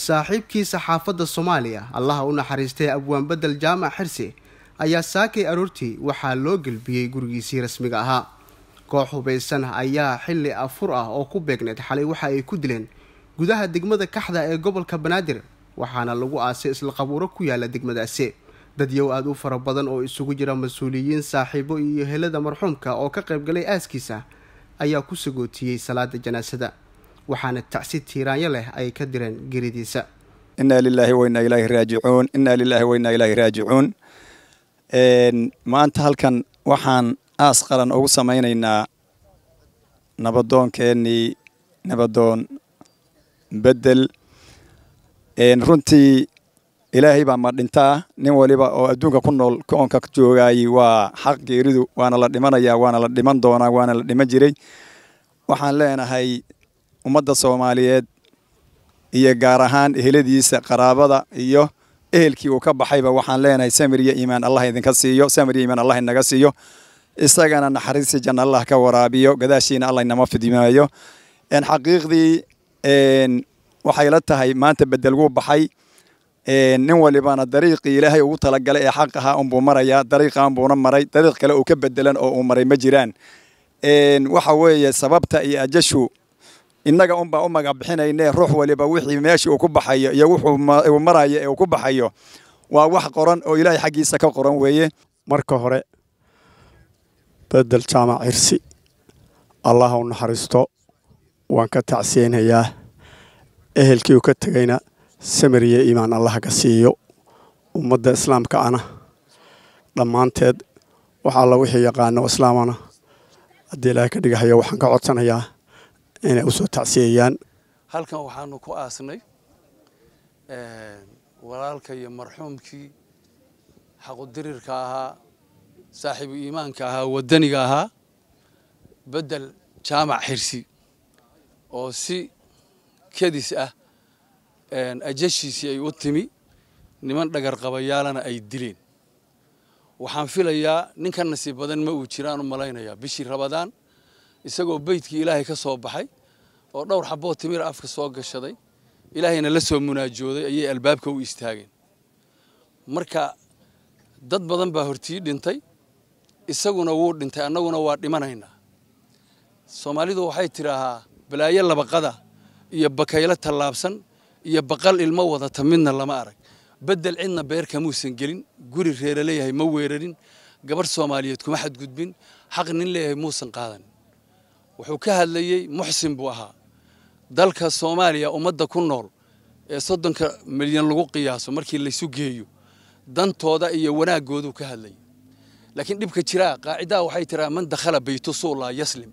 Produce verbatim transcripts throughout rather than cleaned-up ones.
saaxiibkiisa xaafadda Soomaaliya allaha u naxariistay abwaan bedel jaamac xirsi ayaa saakay aroortii waxaa loo galbiyay gurigiisii rasmiga ahaa. koox hubeysan ayaa xilli afur ah oo ku beegneed xalay waxa ay ku dileen gudaha degmada Kaxda ee gobolka Banaadir, waxaana lagu aasay isla qabuuro ku yaala degmadaasi. dad yow aad u fara badan oo isugu jira mas'uuliyiin, saaxiibo iyo helada marxuumka oo ka qayb galay aaskiisa ayaa ku sagootiyay salaada janaasada, waxaana tacsiid tiiraanyo leh ay ka direen geridiisa. inna lillahi wa inna ilayhi raaji'uun inna lillahi wa inna ilayhi raaji'uun een maanta halkan waxaan aas qaran ugu sameynaynaa nabadoonkeenii nabadoon bedel een runtii ilaahay baa ma dhintaa nin waliba oo adduunka ku nool koonka joogay waa xaq geeridu waana la dhimanayaa waana la dhiman doonaa waana la dhiman jiray. waxaan leenahay ummadda Soomaaliyeed iyo gaar ahaan eheladiisa qaraabada iyo ehelkii uu ka baxayba waxaan leenahay samir iyo iimaan Allah idinka siiyo samir iyo iimaan Allah inaga siiyo isagana naxariis janna Allah ka waraabiyo gadaashiina Allah inama fidimaayo. in xaqiiqdii een waxay la tahay maanta bedel uu baxay een nin walibana dariiqii Ilaahay ugu tala galay ee xaq ahaa un buu maraya dariiqan buuna maray dariiq kale oo ka bedelan oo uu maray ma jiraan. een waxa weeye sababta iyo ajashu innaga un baa u magac bixinaynaa ruux waliba wixii meeshii uu ku baxayo iyo wuxuu marayo ee uu ku baxayo waa wax qoran oo Ilaahay xaqiisa ka qoran weeye. marka hore bedel jaamac xirsi Allah u naxariisto waan ka tacsiyeenayaa ehelkii uu ka tagayna samir iyo iimaan Allah ka siiyo. ummadda islaamka ana dhammaanteed waxa la wixii yaqaan oo islaamana haddii Ilaahay ka dhigayo waxaan ka codsanayaa inay u soo tacsiyayaan. halkan waxaanu ku aasnay ee walaalka iyo marxuumkii xaq u dirirka ahaa saaxiib iimaanka ahaa wadaniga ahaa bedel jaamac xirsi oo si kadis ah een ajashiisi ay u timi niman dhagar qabayaalana ay dileen. waxaan filayaa ninkan nasiib badan ma uu jiraan u malaynayaa bishii Ramadaan isagoo beydkii Ilaahay ka soo baxay oo dhowr xabbo timir afka soo gashaday Ilaahayna la soo munaajooday ayay albaabka u istaageen. marka dad badan baa hortii dhintay isaguna wuu dhintay annaguna waa dhimanaynaa. Soomaalidu waxay tiraahaa balaayo laba qada iyo bakayla talaabsan iyo baqal ilmo wadata midna lama arag. bedel cidna beer kamuusan gelin guri reer leeyahay ma weerarin gabar Soomaaliyeed kuma xad gudbin xaq nin leeyahay muusan qaadan. wuxuu ka hadlayay muxsin buu ahaa dalka Soomaaliya ummadda ku nool ee soddonka milyan lagu qiyaaso markii la isu geeyo dantooda iyo wanaagoodu ka hadlayay. laakiin dhibka jira qaacida waxay tiraa man dakhala baytu suula yaslim.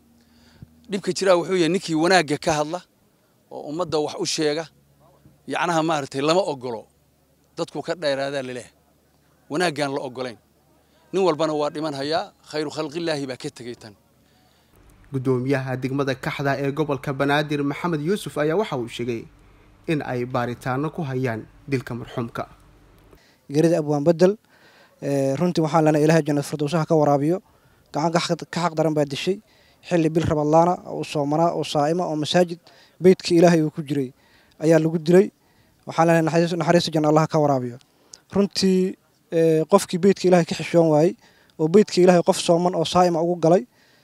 dhibka jira wuxuu yahay ninkii wanaaga ka hadla oo ummadda wax u sheega yacnaha maartay lama ogolo dadku ka dheeraada leeyahay wanaagan la ogolayn nin walbana waa dhiman hayaa khayru khalqillaahi baa ka tagay tan. gudoomiyaha degmada Kaxda ee gobolka Banaadir Maxamed Yuusuf ayaa waxa uu sheegay in ay baaritaano ku hayaan dilka marxuumka. geerida abwaan bedel ee runtii waxaan lana Ilaahay jannada firdawsaha ka waraabiyo gacan ka xaq daran baa dishay xilli bil Ramadaan oo soomana oo saa'ima oo masaajid beydka Ilaahay uu ku jiray ayaa lagu dilay. waxaan lana naxariis naxariis janna Allah ka waraabiyo. runtii qofkii beydka Ilaahay ka xishoon waayay oo beydka Ilaahay qof sooman oo saa'ima ugu galay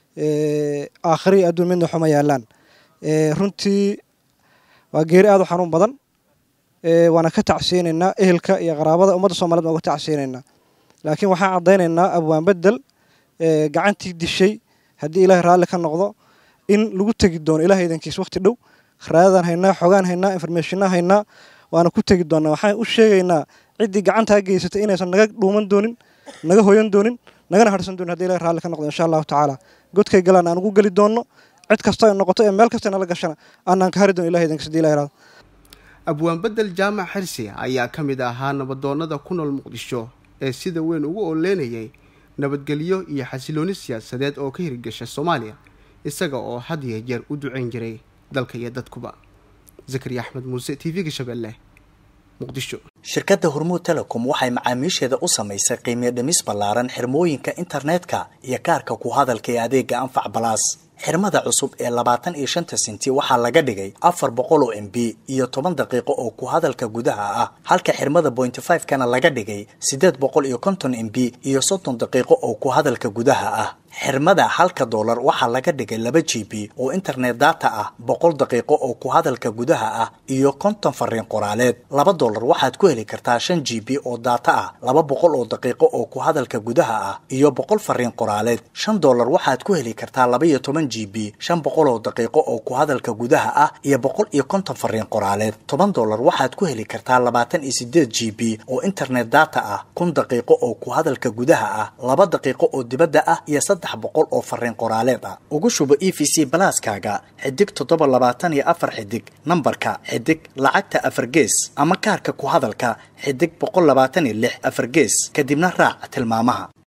ee aakhiri adduun midna xuma yaalaan. ee runtii waa geeri aad u xanuun badan ee waana ka tacsiyeenaynaa ehelka iyo qaraabada ummadda Soomaaliyeed waa ka tacsiyeenaynaa. laakiin waxaan cadeynaynaa abwaan bedel ee gacantii dishay haddii Ilaahay raali ka noqdo in lagu tagi doono Ilaahay idankiis waqti dhow. kharaadaan haynaa xogaan haynaa information haynaa waana ku tagi doonaa. waxaan u sheegaynaa cidii gacanta geysatay inaysan naga dhuuman doonin naga hooyan doonin nagana harsan doonin haddii Ilaahay raali ka noqdo insha Allah taala. godkay galaan aan ugu gali doono cid kasta ay noqoto ee meel kasta nala gashana aanan ka hari doono Ilaahay idankiis hadii Ilaahay raali. abwaan bedel jaamac xirsi ayaa ka mid ahaa nabadoonnada ku nool Muqdisho ee sida weyn ugu ooleynayay nabadgelyo iyo xasilooni siyaasadeed oo ka hirgashay Soomaaliya isaga oo had iyo jeer u duceyn jiray dalka iyo dadkuba. Zakariya Axmed Muuse T V-ga Shabeelle Muqdisho. shirkadda Hormuud Telecom waxay macaamiisheeda u samaysay qiimo dhimis ballaaran xirmooyinka internetka iyo kaarka ku hadalka ee adeega Anfac Plus. xirmada cusub ee labaatan iyo shanta senti waxaa laga dhigay afar boqol oo M B iyo toban daqiiqo oo ku hadalka gudaha ah halka xirmada point five kana laga dhigay sideed boqol iyo konton M B iyo soddon daqiiqo oo ku hadalka gudaha ah xirmada halka doolar waxaa laga dhigay laba G B oo internet data ah boqol daqiiqo oo ku hadalka gudaha ah iyo konton fariin qoraaleed laba doolar waxaad ku heli kartaa shan G B oo data ah laba boqol oo daqiiqo oo ku hadalka gudaha ah iyo boqol fariin qoraaleed shan doolar waxaad ku heli kartaa laba iyo toban G B shan boqol oo daqiiqo oo ku hadalka gudaha ah iyo boqol iyo konton fariin qoraaleed toban doolar waxaad ku heli kartaa labaatan iyo sideed G B oo internet data ah kun daqiiqo oo ku hadalka gudaha ah laba daqiiqo oo dibadda ah iyo boqol oo fariin qoraaleed ah ugu shubo E V C Plus-kaaga xidig toddoba labaatan iyo afar xidig nambarka xidig lacagta afar gees ama kaarka ku hadalka xidig boqol labaatan iyo lix afar gees kadibna raac tilmaamaha.